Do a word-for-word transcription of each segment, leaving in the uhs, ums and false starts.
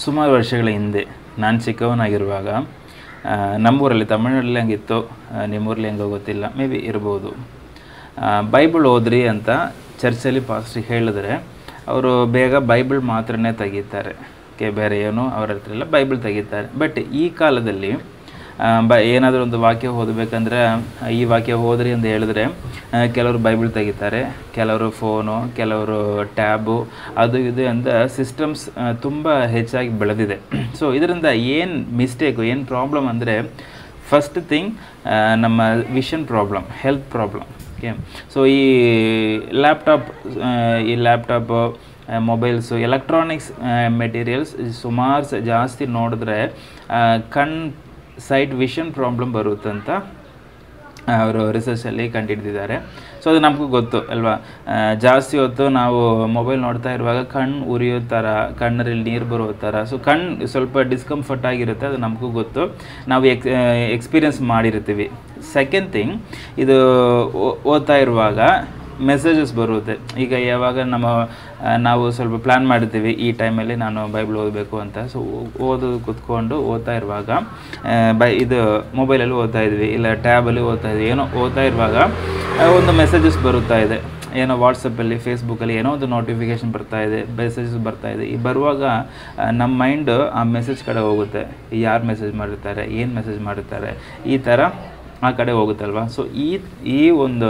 ಸುಮಾರು ವರ್ಷಗಳ ಹಿಂದೆ ನಾನು ಚಿಕ್ಕವನಾಗಿರುವಾಗ ನಮ್ಮೂರಲ್ಲಿ ತಮಿಳ್ನಾಡಲ್ಲಿ ಹಂಗಿತ್ತು, ನಿಮ್ಮೂರಲ್ಲಿ ಹೆಂಗೋ ಗೊತ್ತಿಲ್ಲ, ಮೇ ಬಿ ಇರ್ಬೋದು. ಬೈಬಲ್ ಓದ್ರಿ ಅಂತ ಚರ್ಚಲ್ಲಿ ಪಾಸ್ಟ್ರಿಗೆ ಹೇಳಿದ್ರೆ ಅವರು ಬೇಗ ಬೈಬಲ್ ಮಾತ್ರನೇ ತೆಗಿತಾರೆ, ಕೆ ಬೇರೆ ಏನು ಅವ್ರ ಹತ್ರ ಇಲ್ಲ, ಬೈಬಲ್ ತೆಗಿತಾರೆ. ಬಟ್ ಈ ಕಾಲದಲ್ಲಿ ಬ ಏನಾದರೂ ಒಂದು ವಾಕ್ಯ ಓದಬೇಕಂದ್ರೆ ಈ ವಾಕ್ಯ ಓದ್ರಿ ಅಂತ ಹೇಳಿದ್ರೆ ಕೆಲವರು ಬೈಬಲ್ ತೆಗಿತಾರೆ, ಕೆಲವರು ಫೋನು, ಕೆಲವರು ಟ್ಯಾಬು, ಅದು ಇದು ಅಂತ ಸಿಸ್ಟಮ್ಸ್ ತುಂಬ ಹೆಚ್ಚಾಗಿ ಬೆಳೆದಿದೆ. ಸೊ ಇದರಿಂದ ಏನು ಮಿಸ್ಟೇಕು, ಏನು ಪ್ರಾಬ್ಲಮ್ ಅಂದರೆ, ಫಸ್ಟ್ ಥಿಂಗ್ ನಮ್ಮ vision problem, health problem. Okay, so ಈ ಲ್ಯಾಪ್ಟಾಪ್ ಈ ಲ್ಯಾಪ್ಟಾಪು ಮೊಬೈಲ್ಸು, ಎಲೆಕ್ಟ್ರಾನಿಕ್ಸ್ ಮೆಟೀರಿಯಲ್ಸ್ ಸುಮಾರು ಜಾಸ್ತಿ ನೋಡಿದ್ರೆ ಕಣ್ ಸೈಟ್ ವಿಷನ್ ಪ್ರಾಬ್ಲಮ್ ಬರುತ್ತಂತ ಅವರು ರಿಸರ್ಚಲ್ಲಿ ಕಂಡುಹಿಡಿದಿದ್ದಾರೆ. ಸೊ ಅದು ನಮಗೂ ಗೊತ್ತು ಅಲ್ವಾ, ಜಾಸ್ತಿ ಹೊತ್ತು ನಾವು ಮೊಬೈಲ್ ನೋಡ್ತಾ ಇರುವಾಗ ಕಣ್ಣು ಉರಿಯೋ ಥರ, ಕಣ್ಣರಲ್ಲಿ ನೀರು ಬರೋ ಥರ, ಸೊ ಕಣ್ಣು ಸ್ವಲ್ಪ ಡಿಸ್ಕಂಫರ್ಟ್ ಆಗಿರುತ್ತೆ, ಅದು ನಮಗೂ ಗೊತ್ತು, ನಾವು ಎಕ್ಸ್ ಎಕ್ಸ್ಪೀರಿಯನ್ಸ್ ಮಾಡಿರ್ತೀವಿ. ಸೆಕೆಂಡ್ ಥಿಂಗ್, ಇದು ಓದ್ತಾ ಇರುವಾಗ ಮೆಸೇಜಸ್ ಬರುತ್ತೆ. ಈಗ ಯಾವಾಗ ನಮ್ಮ ನಾವು ಸ್ವಲ್ಪ ಪ್ಲ್ಯಾನ್ ಮಾಡಿರ್ತೀವಿ, ಈ ಟೈಮಲ್ಲಿ ನಾನು ಬೈಬಲ್ ಓದಬೇಕು ಅಂತ, ಸೊ ಓದೋದು ಕೂತ್ಕೊಂಡು ಓದ್ತಾ ಇರುವಾಗ ಬೈ ಇದು ಮೊಬೈಲಲ್ಲಿ ಓದ್ತಾ ಇದ್ವಿ, ಇಲ್ಲ ಟ್ಯಾಬಲ್ಲಿ ಓದ್ತಾ ಇದ್ವಿ, ಏನೋ ಓದ್ತಾ ಇರುವಾಗ ಒಂದು ಮೆಸೇಜಸ್ ಬರುತ್ತಾ ಇದೆ, ಏನೋ ವಾಟ್ಸಪ್ಪಲ್ಲಿ, ಫೇಸ್ಬುಕ್ಕಲ್ಲಿ ಏನೋ ಒಂದು ನೋಟಿಫಿಕೇಷನ್ ಬರ್ತಾ ಇದೆ, ಮೆಸೇಜಸ್ ಬರ್ತಾ ಇದೆ. ಈ ಬರುವಾಗ ನಮ್ಮ ಮೈಂಡು ಆ ಮೆಸೇಜ್ ಕಡೆ ಹೋಗುತ್ತೆ, ಯಾರು ಮೆಸೇಜ್ ಮಾಡಿರ್ತಾರೆ, ಏನು ಮೆಸೇಜ್ ಮಾಡಿರ್ತಾರೆ, ಈ ಥರ ಆ ಕಡೆ ಹೋಗುತ್ತಲ್ವ. ಸೊ ಈ ಈ ಒಂದು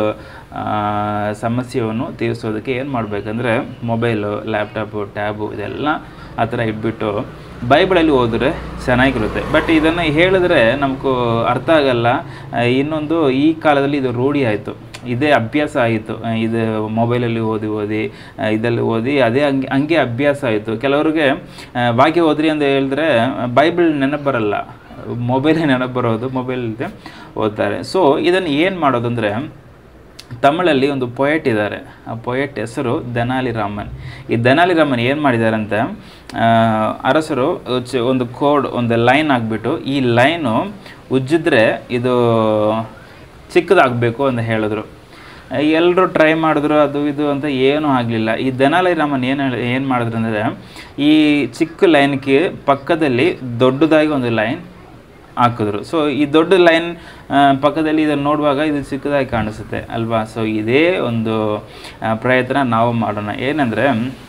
ಸಮಸ್ಯೆಯನ್ನು ತೀರಿಸೋದಕ್ಕೆ ಏನು ಮಾಡಬೇಕಂದ್ರೆ, ಮೊಬೈಲು, ಲ್ಯಾಪ್ಟಾಪು, ಟ್ಯಾಬು ಇದೆಲ್ಲ ಆ ಥರ ಇಟ್ಬಿಟ್ಟು ಬೈಬಲಲ್ಲಿ ಓದಿದ್ರೆ ಚೆನ್ನಾಗಿರುತ್ತೆ. ಬಟ್ ಇದನ್ನು ಹೇಳಿದ್ರೆ ನಮಗೂ ಅರ್ಥ ಆಗಲ್ಲ. ಇನ್ನೊಂದು, ಈ ಕಾಲದಲ್ಲಿ ಇದು ರೂಢಿ ಆಯಿತು, ಇದೇ ಅಭ್ಯಾಸ ಆಯಿತು. ಇದು ಮೊಬೈಲಲ್ಲಿ ಓದಿ ಓದಿ ಇದರಲ್ಲಿ ಓದಿ ಅದೇ ಹಂಗೆ ಹಂಗೆ ಅಭ್ಯಾಸ ಆಯಿತು. ಕೆಲವ್ರಿಗೆ ವಾಕ್ಯ ಓದ್ರಿ ಅಂತ ಹೇಳಿದ್ರೆ ಬೈಬಲ್ ನೆನಪು ಬರಲ್ಲ, ಮೊಬೈಲೇ ನೆನಪು ಬರೋದು, ಮೊಬೈಲಿದೆ ಓದ್ತಾರೆ. ಸೊ ಇದನ್ನು ಏನು ಮಾಡೋದಂದರೆ, ತಮಿಳಲ್ಲಿ ಒಂದು ಪೊಯೆಟ್ ಇದ್ದಾರೆ, ಆ ಪೊಯೆಟ್ ಹೆಸರು ತೆನಾಲಿ ರಾಮನ್. ಈ ತೆನಾಲಿ ರಾಮನ್ ಏನು ಮಾಡಿದಾರಂತೆ, ಅರಸರು ಒಂದು ಕೋಡ್, ಒಂದು ಲೈನ್ ಆಗಿಬಿಟ್ಟು, ಈ ಲೈನು ಉಜ್ಜಿದ್ರೆ ಇದು ಚಿಕ್ಕದಾಗಬೇಕು ಅಂತ ಹೇಳಿದ್ರು. ಎಲ್ಲರೂ ಟ್ರೈ ಮಾಡಿದ್ರು, ಅದು ಇದು ಅಂತ ಏನೂ ಆಗಲಿಲ್ಲ. ಈ ತೆನಾಲಿ ರಾಮನ್ ಏನು ಹೇಳಿ ಏನು ಮಾಡಿದ್ರು ಅಂದರೆ, ಈ ಚಿಕ್ಕ ಲೈನ್ಗೆ ಪಕ್ಕದಲ್ಲಿ ದೊಡ್ಡದಾಗಿ ಒಂದು ಲೈನ್ ಹಾಕಿದ್ರು. ಸೊ ಈ ದೊಡ್ಡ ಲೈನ್ ಪಕ್ಕದಲ್ಲಿ ಇದನ್ನು ನೋಡುವಾಗ ಇದು ಚಿಕ್ಕದಾಗಿ ಕಾಣಿಸುತ್ತೆ ಅಲ್ವಾ. ಸೊ ಇದೇ ಒಂದು ಪ್ರಯತ್ನ ನಾವು ಮಾಡೋಣ. ಏನಂದರೆ,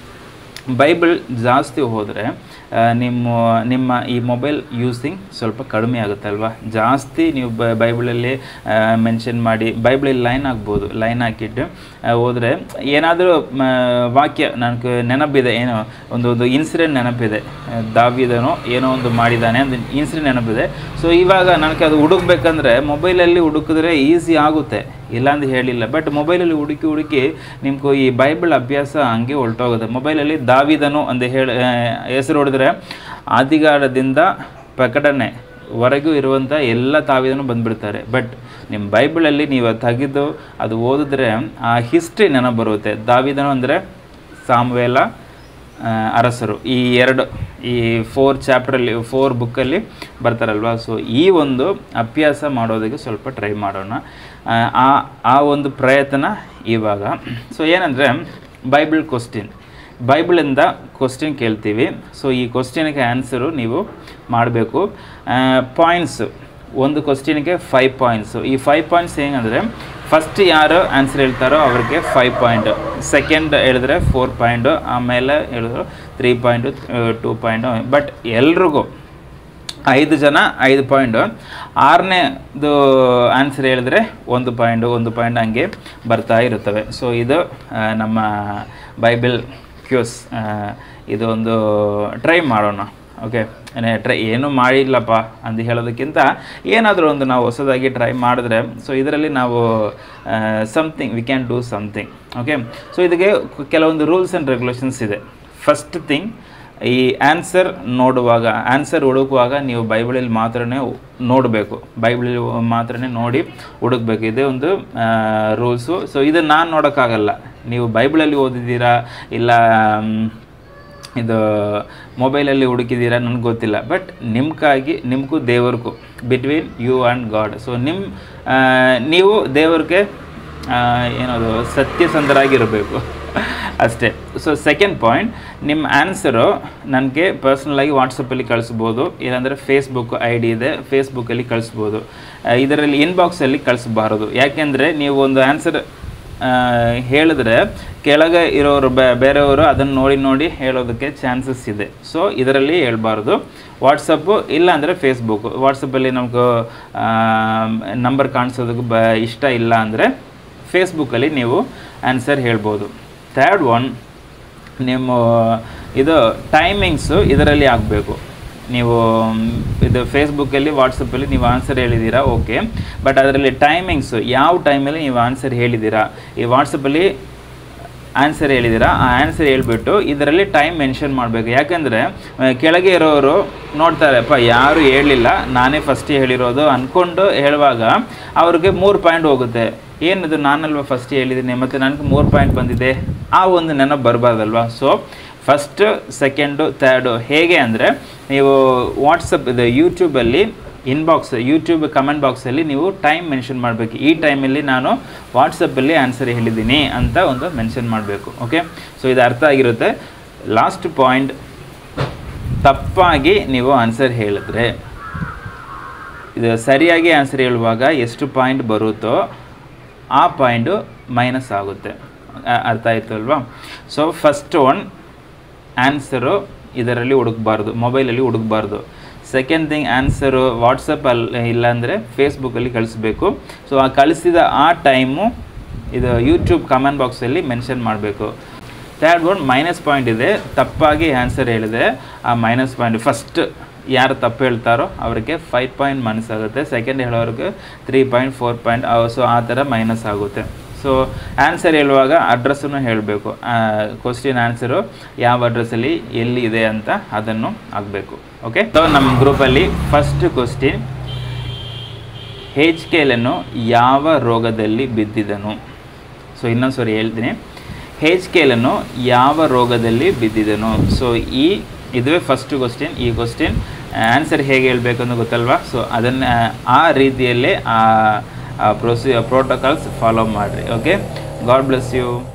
ಬೈಬಲ್ ಜಾಸ್ತಿ ಹೋದರೆ ನಿಮ್ಮ ನಿಮ್ಮ ಈ ಮೊಬೈಲ್ ಯೂಸಿಂಗ್ ಸ್ವಲ್ಪ ಕಡಿಮೆ ಆಗುತ್ತೆ ಅಲ್ವಾ. ಜಾಸ್ತಿ ನೀವು ಬೈಬಲಲ್ಲಿ ಮೆನ್ಷನ್ ಮಾಡಿ, ಬೈಬಲಲ್ಲಿ ಲೈನ್ ಹಾಕ್ಬೋದು, ಲೈನ್ ಹಾಕಿಟ್ಟು ಹೋದರೆ ಏನಾದರೂ ವಾಕ್ಯ ನನಗೆ ನೆನಪಿದೆ, ಏನೋ ಒಂದು ಒಂದು ಇನ್ಸಿಡೆಂಟ್ ನೆನಪಿದೆ, ದಾವೀದನೋ ಏನೋ ಒಂದು ಮಾಡಿದ್ದಾನೆ ಅಂತ ಇನ್ಸಿಡೆಂಟ್ ನೆನಪಿದೆ. ಸೊ ಇವಾಗ ನನಗೆ ಅದು ಹುಡುಕ್ಬೇಕಂದ್ರೆ ಮೊಬೈಲಲ್ಲಿ ಹುಡುಕಿದ್ರೆ ಈಸಿ ಆಗುತ್ತೆ, ಇಲ್ಲಾಂದು ಹೇಳಿಲ್ಲ. ಬಟ್ ಮೊಬೈಲಲ್ಲಿ ಹುಡುಕಿ ಹುಡುಕಿ ನಿಮ್ಗೆ ಈ ಬೈಬಲ್ ಅಭ್ಯಾಸ ಹಂಗೆ ಹೊರಟೋಗುತ್ತೆ. ಮೊಬೈಲಲ್ಲಿ ದಾವೀದನು ಅಂತ ಹೇಳಿ ಹೆಸರು ಹೊಡೆದ್ರೆ ಆದಿಗಾರದಿಂದ ಪ್ರಕಟಣೆ ವರೆಗೂ ಇರುವಂಥ ಎಲ್ಲ ದಾವೀದನು ಬಂದುಬಿಡ್ತಾರೆ. ಬಟ್ ನಿಮ್ಮ ಬೈಬಲಲ್ಲಿ ನೀವು ತೆಗೆದು ಅದು ಓದಿದ್ರೆ ಆ ಹಿಸ್ಟ್ರಿ ನೆನಪು ಬರುತ್ತೆ. ದಾವೀದನು ಅಂದರೆ ಸಾಮುವೇಲ, ಅರಸರು, ಈ ಎರಡು ಈ ಫೋರ್ ಚಾಪ್ಟ್ರಲ್ಲಿ ಫೋರ್ ಬುಕ್ಕಲ್ಲಿ ಬರ್ತಾರಲ್ವ. ಸೊ ಈ ಒಂದು ಅಭ್ಯಾಸ ಮಾಡೋದಕ್ಕೆ ಸ್ವಲ್ಪ ಟ್ರೈ ಮಾಡೋಣ, ಆ ಆ ಒಂದು ಪ್ರಯತ್ನ ಇವಾಗ. ಸೊ ಏನಂದರೆ, ಬೈಬಲ್ ಕ್ವಶ್ಚಿನ್, ಬೈಬಲಿಂದ ಕ್ವಶ್ಚಿನ್ ಕೇಳ್ತೀವಿ. ಸೊ ಈ ಕ್ವಶ್ಚಿನ್ಗೆ ಆನ್ಸರು ನೀವು ಮಾಡಬೇಕು. ಪಾಯಿಂಟ್ಸು, ಒಂದು ಕ್ವಶ್ಚಿನ್ಗೆ ಫೈವ್ ಪಾಯಿಂಟ್ಸು. ಈ ಫೈವ್ ಪಾಯಿಂಟ್ಸ್ ಹೆಂಗಂದರೆ, ಫಸ್ಟ್ ಯಾರು ಆನ್ಸರ್ ಹೇಳ್ತಾರೋ ಅವ್ರಿಗೆ ಫೈವ್ ಪಾಯಿಂಟು, ಸೆಕೆಂಡ್ ಹೇಳಿದ್ರೆ ಫೋರ್ ಪಾಯಿಂಟು, ಆಮೇಲೆ ಹೇಳಿದ್ರು three point, two point. But ಎಲ್ರಿಗೂ ಐದು ಜನ ಐದು ಪಾಯಿಂಟು, ಆರನೇದು ಆನ್ಸರ್ ಹೇಳಿದ್ರೆ ಒಂದು ಪಾಯಿಂಟು ಒಂದು ಪಾಯಿಂಟ್ ಹಂಗೆ ಬರ್ತಾ ಇರುತ್ತವೆ. ಸೊ ಇದು ನಮ್ಮ ಬೈಬಲ್ ಕ್ಯೂಸ್. ಇದು ಒಂದು ಟ್ರೈ ಮಾಡೋಣ. ಓಕೆ, ಟ್ರೈ ಏನೂ ಮಾಡಿಲ್ಲಪ್ಪ ಅಂತ ಹೇಳೋದಕ್ಕಿಂತ ಏನಾದರೂ ಒಂದು ನಾವು ಹೊಸದಾಗಿ ಟ್ರೈ ಮಾಡಿದ್ರೆ, ಸೊ ಇದರಲ್ಲಿ ನಾವು something we can do something. Okay, so ಇದಕ್ಕೆ ಕೆಲವೊಂದು ರೂಲ್ಸ್ ಆ್ಯಂಡ್ ರೆಗ್ಯುಲೇಷನ್ಸ್ ಇದೆ. ಫಸ್ಟ್ ಥಿಂಗ್, ಈ ಆನ್ಸರ್ ನೋಡುವಾಗ, ಆನ್ಸರ್ ಹುಡುಕುವಾಗ ನೀವು ಬೈಬಲಲ್ಲಿ ಮಾತ್ರ ನೋಡಬೇಕು, ಬೈಬಲಲ್ಲಿ ಮಾತ್ರ ನೋಡಿ ಹುಡುಕಬೇಕು. ಇದೇ ಒಂದು ರೂಲ್ಸು. ಸೊ ಇದನ್ನು ನಾನು ನೋಡೋಕ್ಕಾಗಲ್ಲ, ನೀವು ಬೈಬಲಲ್ಲಿ ಓದಿದ್ದೀರಾ ಇಲ್ಲ ಇದು ಮೊಬೈಲಲ್ಲಿ ಹುಡುಕಿದ್ದೀರಾ ನನಗೆ ಗೊತ್ತಿಲ್ಲ. ಬಟ್ ನಿಮ್ಗಾಗಿ, ನಿಮಗೂ ದೇವ್ರಿಗೂ, between you and God. So ನಿಮ್ಮ ನೀವು ದೇವ್ರಿಗೆ ಏನದು ಸತ್ಯಸಂಧರಾಗಿರಬೇಕು ಅಷ್ಟೇ. ಸೊ ಸೆಕೆಂಡ್ ಪಾಯಿಂಟ್, ನಿಮ್ಮ ಆನ್ಸರು ನನಗೆ ಪರ್ಸ್ನಲಾಗಿ ವಾಟ್ಸಪ್ಪಲ್ಲಿ ಕಳಿಸ್ಬೋದು, ಇಲ್ಲಾಂದರೆ ಫೇಸ್ಬುಕ್ ಐ ಡಿ ಇದೆ, ಫೇಸ್ಬುಕ್ಕಲ್ಲಿ ಕಳಿಸ್ಬೋದು. ಇದರಲ್ಲಿ ಇನ್ಬಾಕ್ಸಲ್ಲಿ ಕಳಿಸ್ಬಾರ್ದು. ಯಾಕೆಂದರೆ ನೀವು ಒಂದು ಆನ್ಸರ್ ಹೇಳಿದ್ರೆ ಕೆಳಗೆ ಇರೋರು ಬೇರೆಯವರು ಅದನ್ನು ನೋಡಿ ನೋಡಿ ಹೇಳೋದಕ್ಕೆ ಚಾನ್ಸಸ್ ಇದೆ. ಸೊ ಇದರಲ್ಲಿ ಹೇಳ್ಬಾರ್ದು. ವಾಟ್ಸಪ್ಪು ಇಲ್ಲ ಅಂದರೆ ಫೇಸ್ಬುಕ್ಕು. ವಾಟ್ಸಪ್ಪಲ್ಲಿ ನಮಗೂ ನಂಬರ್ ಕಾಣಿಸೋದಕ್ಕೆ ಬ ಇಷ್ಟ ಇಲ್ಲ ಅಂದರೆ ಫೇಸ್ಬುಕ್ಕಲ್ಲಿ ನೀವು ಆನ್ಸರ್ ಹೇಳ್ಬೋದು. ಥರ್ಡ್ ಒನ್, ನಿಮ್ಮ ಇದು ಟೈಮಿಂಗ್ಸು ಇದರಲ್ಲಿ ಆಗಬೇಕು. ನೀವು ಇದು ಫೇಸ್ಬುಕ್ಕಲ್ಲಿ ವಾಟ್ಸಪ್ಪಲ್ಲಿ ನೀವು ಆನ್ಸರ್ ಹೇಳಿದ್ದೀರಾ, ಓಕೆ, ಬಟ್ ಅದರಲ್ಲಿ ಟೈಮಿಂಗ್ಸು ಯಾವ ಟೈಮಲ್ಲಿ ನೀವು ಆನ್ಸರ್ ಹೇಳಿದ್ದೀರಾ. ಈ ವಾಟ್ಸಪ್ಪಲ್ಲಿ ಆನ್ಸರ್ ಹೇಳಿದ್ದೀರಾ, ಆ ಆನ್ಸರ್ ಹೇಳಿಬಿಟ್ಟು ಇದರಲ್ಲಿ ಟೈಮ್ ಮೆನ್ಷನ್ ಮಾಡಬೇಕು. ಯಾಕೆಂದರೆ ಕೆಳಗೆ ಇರೋರು ನೋಡ್ತಾರೆ, ಅಪ್ಪ ಯಾರು ಹೇಳಲಿಲ್ಲ, ನಾನೇ ಫಸ್ಟೇ ಹೇಳಿರೋದು ಅಂದ್ಕೊಂಡು ಹೇಳುವಾಗ ಅವ್ರಿಗೆ ಮೂರು ಪಾಯಿಂಟ್ ಹೋಗುತ್ತೆ. ಏನಿದು ನಾನಲ್ವ ಫಸ್ಟ್ ಹೇಳಿದ್ದೀನಿ ಮತ್ತು ನನಗೆ ಮೂರು ಪಾಯಿಂಟ್ ಬಂದಿದೆ, ಆ ಒಂದು ನೆನಪು ಬರಬಾರ್ದಲ್ವ. ಸೊ ಫಸ್ಟು, ಸೆಕೆಂಡು, ಥರ್ಡು ಹೇಗೆ ಅಂದರೆ ನೀವು ವಾಟ್ಸಪ್ ಇದು ಯೂಟ್ಯೂಬಲ್ಲಿ ಇನ್ಬಾಕ್ಸ್ ಯೂಟ್ಯೂಬ್ ಕಮೆಂಟ್ ಬಾಕ್ಸಲ್ಲಿ ನೀವು ಟೈಮ್ ಮೆನ್ಷನ್ ಮಾಡಬೇಕು. ಈ ಟೈಮಲ್ಲಿ ನಾನು ವಾಟ್ಸಪ್ಪಲ್ಲಿ ಆನ್ಸರ್ ಹೇಳಿದ್ದೀನಿ ಅಂತ ಒಂದು ಮೆನ್ಷನ್ ಮಾಡಬೇಕು. ಓಕೆ, ಸೊ ಇದು ಅರ್ಥ ಆಗಿರುತ್ತೆ. ಲಾಸ್ಟ್ ಪಾಯಿಂಟ್, ತಪ್ಪಾಗಿ ನೀವು ಆನ್ಸರ್ ಹೇಳಿದ್ರೆ, ಇದು ಸರಿಯಾಗಿ ಆನ್ಸರ್ ಹೇಳುವಾಗ ಎಷ್ಟು ಪಾಯಿಂಟ್ ಬರುತ್ತೋ ಆ ಪಾಯಿಂಟು ಮೈನಸ್ ಆಗುತ್ತೆ. ಅರ್ಥ ಆಯಿತು ಅಲ್ವಾ? ಸೊ ಫಸ್ಟ್ ಒನ್, ಆನ್ಸರು ಇದರಲ್ಲಿ ಹುಡುಕಬಾರ್ದು, ಮೊಬೈಲಲ್ಲಿ ಹುಡುಕಬಾರ್ದು. ಸೆಕೆಂಡ್ ಥಿಂಗ್, ಆನ್ಸರು ವಾಟ್ಸಪ್ಪಲ್ಲಿ ಇಲ್ಲಾಂದರೆ ಫೇಸ್ಬುಕ್ಕಲ್ಲಿ ಕಳಿಸ್ಬೇಕು. ಸೊ ಆ ಕಳಿಸಿದ ಆ ಟೈಮು ಇದು ಯೂಟ್ಯೂಬ್ ಕಮೆಂಟ್ ಬಾಕ್ಸಲ್ಲಿ ಮೆನ್ಷನ್ ಮಾಡಬೇಕು. ಥರ್ಡ್ ಒನ್, ಮೈನಸ್ ಪಾಯಿಂಟ್ ಇದೆ, ತಪ್ಪಾಗಿ ಆನ್ಸರ್ ಹೇಳಿದೆ, ಆ ಮೈನಸ್ ಪಾಯಿಂಟ್ ಫಸ್ಟ್ ಯಾರು ತಪ್ಪು ಹೇಳ್ತಾರೋ ಅವರಿಗೆ ಫೈವ್ ಪಾಯಿಂಟ್ ಮೈನಸ್ ಆಗುತ್ತೆ, ಸೆಕೆಂಡ್ ಹೇಳೋರಿಗೆ three point four point so ಆ ಥರ ಮೈನಸ್ ಆಗುತ್ತೆ. ಸೊ ಆನ್ಸರ್ ಹೇಳುವಾಗ ಅಡ್ರೆಸ್ಸನ್ನು ಹೇಳಬೇಕು. ಕ್ವಶ್ಚಿನ್ ಆನ್ಸರು ಯಾವ ಅಡ್ರೆಸ್ಸಲ್ಲಿ ಎಲ್ಲಿ ಇದೆ ಅಂತ ಅದನ್ನು ಆಗಬೇಕು. ಓಕೆ, ಸೊ ನಮ್ಮ ಗ್ರೂಪಲ್ಲಿ ಫಸ್ಟ್ ಕ್ವಶ್ಚಿನ್, ಹೆಚ್ ಕೆಲನ್ನು ಯಾವ ರೋಗದಲ್ಲಿ ಬಿದ್ದಿದನು. ಸೊ ಇನ್ನೊಂದು ಸಾರಿ ಹೇಳ್ತೀನಿ, ಹೆಚ್ ಕೆಲನ್ನು ಯಾವ ರೋಗದಲ್ಲಿ ಬಿದ್ದಿದನು. ಸೊ ಈ ಇದುವೇ ಫಸ್ಟ್ ಕ್ವಶ್ಚಿನ್. ಈ ಕ್ವಶ್ಚಿನ್ ಆನ್ಸರ್ ಹೇಗೆ ಹೇಳಬೇಕು ಅಂತ ಗೊತ್ತಲ್ವಾ. ಸೊ ಅದನ್ನು ಆ ರೀತಿಯಲ್ಲೇ ಆ ಪ್ರೊಸಿ ಪ್ರೋಟೋಕಾಲ್ಸ್ ಫಾಲೋ ಮಾಡಿರಿ. Okay, God bless you.